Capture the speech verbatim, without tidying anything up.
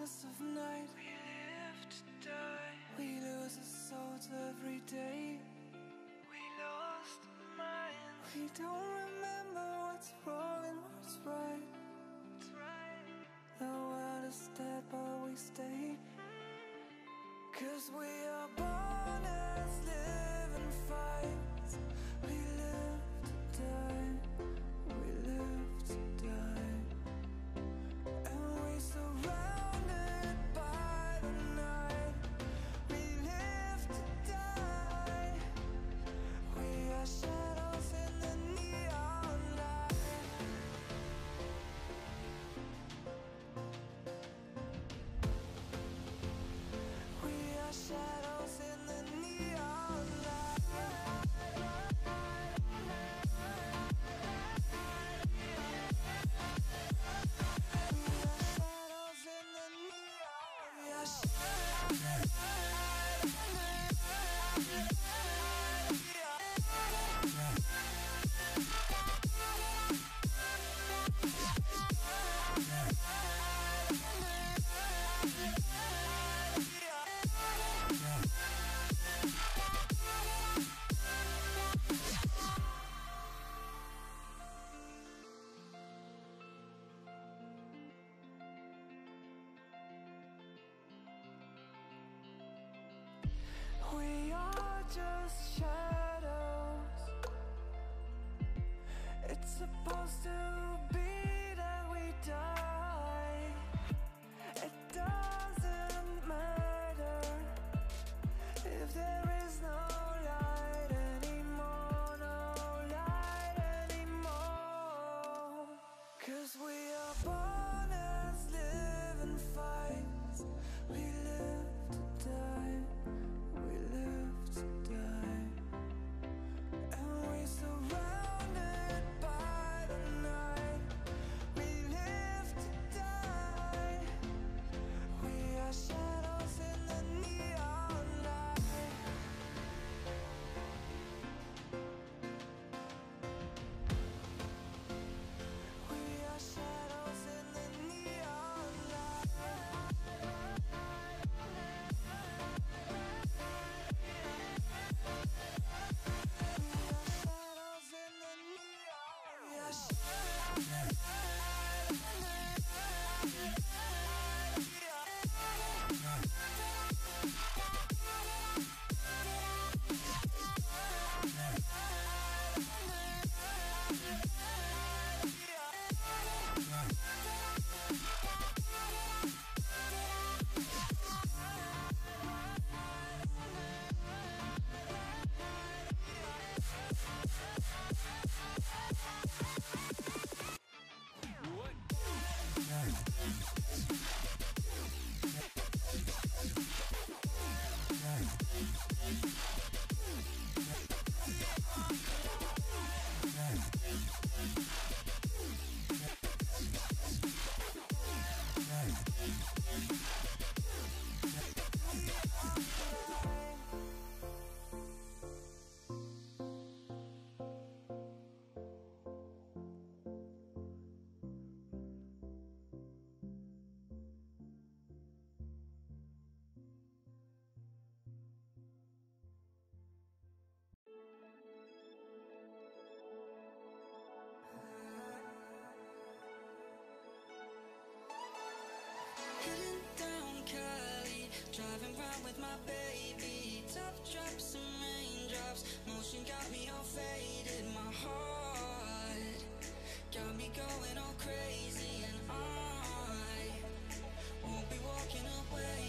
darkness of night, we live to die. we lose our souls every day. We lost our minds. We don't remember what's wrong and what's right. That's right. The world is dead but we stay, 'cause we are born as living fights. We live to die, we live to die. And we surrounded by the night. We live to die. We are shadows in the neon light. We are shadows in the neon light. We are shadows in the neon. We are just shadows. It's supposed to be that we die. It doesn't matter if there is no light anymore, no light anymore. 'Cause we are born as living fights. We live to die, we live to die. And we surrounded by the night. We live to die. We are shadows in the neon light. We are shadows in the neon light. Shadows in the neon. We are shadows. Heading down Cali, driving round with my baby. Top drops and raindrops, motion got me all faded. My heart got me going all crazy, and I won't be walking away